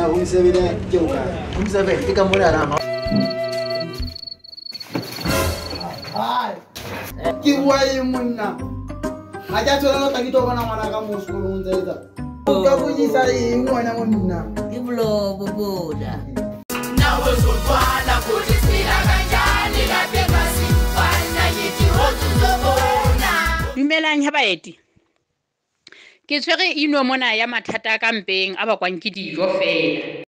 monna o sebele ke o ka. O sebele ke ka mona na. Hai. Ke bua eng monna? Ha ke tswela tla ke to bona ngwana ka mo sekolong ntse etsa. O ka bojisa eng ngwana monna? Ke blobo boda. Nawe uzotwala kuthi sila kanjani lapha eMasimfana yithi hotuzobona. Dumelang ha baeti. Ke tshwere ino mona ya mathata ka mpeng a bakwang ke dijo fela.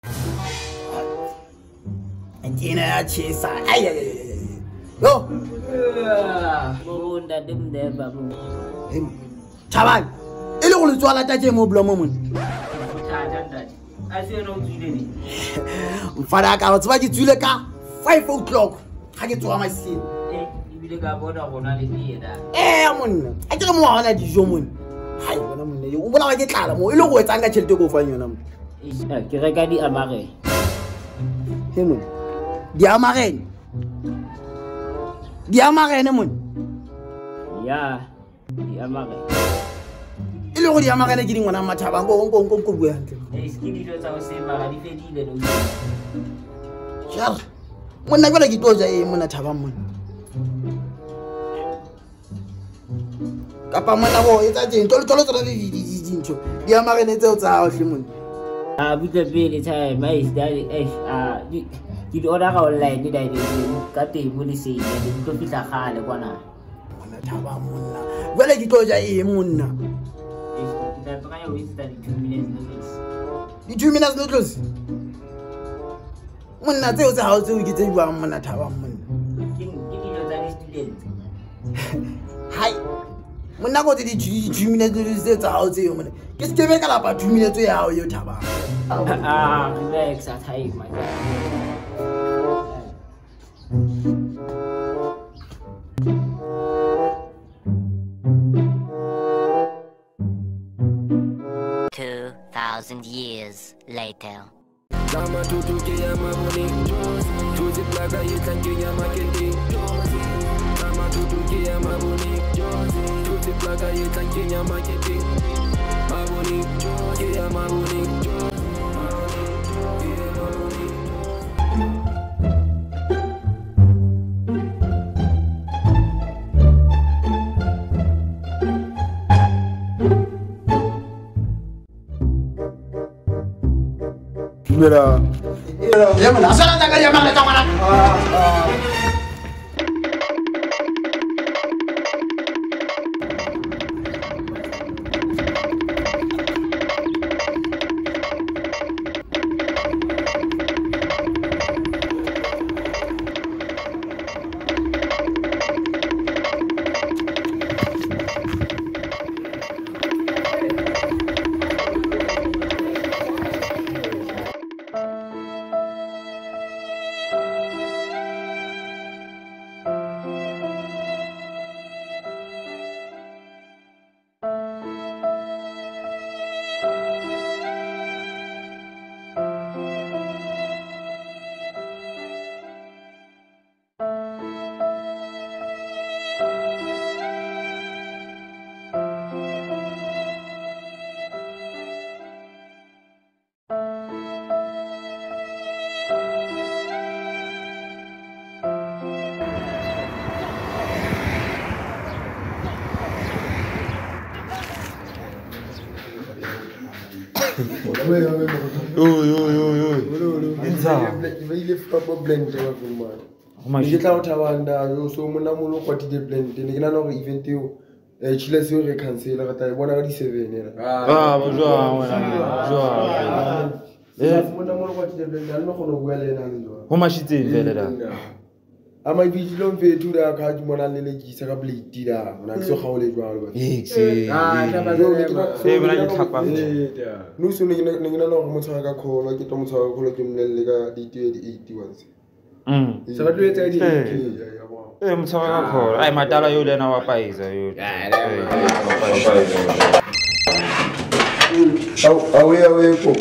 Kena ya chesa. Ai. Yo. Bobonda demdeba mo. Chaban. Ele go le tswala tate mo blomo mona. A se no tsile ni. Mfana ka o tsba ke tswile ka 5 o'clock. Ha ke tsoga masini. Ibile ka bona gona le dieta. Monna. A ke re mo hona dijo monna. Hai bona monna o bona wa ke tlala mo ile go etsang ka tšhelete go fang yona mo. Ke reka di amare. He monna. Di amare. Di amare ne monna. Ya, di amare. Ile go di amare ne ke dingwana mathaba go bua hantle. Skidi do tsa o se mara di fedile do. Sure. Monna ke ke toja monna thabang monna. Kapa monna bo etsa teng tolo tsona di dintho di amagene tseo tsa hao hle monna. Butse pele time is that di order ka online di dai ka teng mo le sei di tlo fitla gale kwana. Monna thabang monna jwale ke toja monna. Kita try o insta di 2 minutes notice. Di 2 minutes notice. Monna tseo tsa hao tseo ke tse buang monna thabang monna. Ke dilo tsa di student. Hai. Monna go di 2 minutes tsa hao tseo monna. Ke se be ka lapa 2 minutes ya hao yo thabang. Relax at high my god. 2,000 years later. Mama tutuke ya maboni tuzi plaga yitange ya makende Mama tutuke ya maboni tuzi plaga yitange ya makende Maboni ya maboni Mira. Ya mana? Asal jangan ya mana mana. Ile flop blend wa kumana. Ke tla o thabanda yo so mona molo kwati ke blend ne ke na no event yo chile se re cancel ka ta bona ka di 7 era. Ba jwa wena. Mona molo kwati ke blend no go no bua le ena ndo. Ho mashitse vele da. Ama video mfethu da ka di mona le legisa ka plate da na ke so gaole jwalo ba. Bona di tlhapa. No so ne ke na no go motshwara ka kholo ke to motshwara ka kholo ke mnelle ka di 81. Sa ba tlo etsa di motshwara ka kholo. Ai matala yo lena wa paiza yo. Awe ko.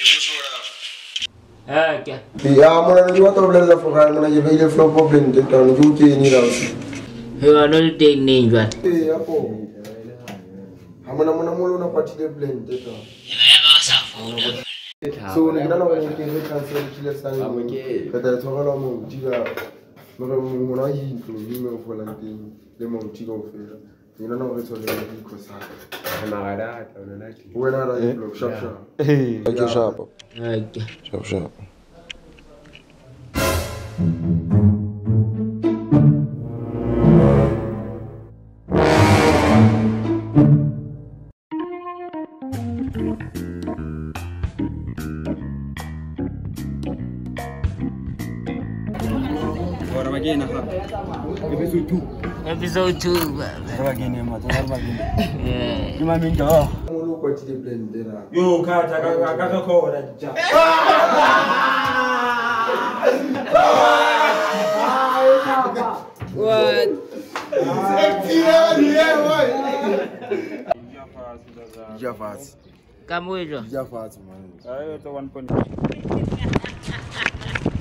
Okay. Ya mona ndi wa to blela foka mona je veile flop problem de tan ju ke ni ra. He wa no take name jwa. Apo. Hamona mona molo na party de blend de ta. So ne ke nana gore ke re cancel chile sang ka tla tshogela mo diga mo na yintlo mme go fola teng le mo diga go fela ke nana gore tshogela di khosa magara tla ona nati wena ra di block sharp sharp sharp Episode 2. Yo, kata kakakora ja. What? Jafas Kamu itu? Jafas man Ayo to 1 point.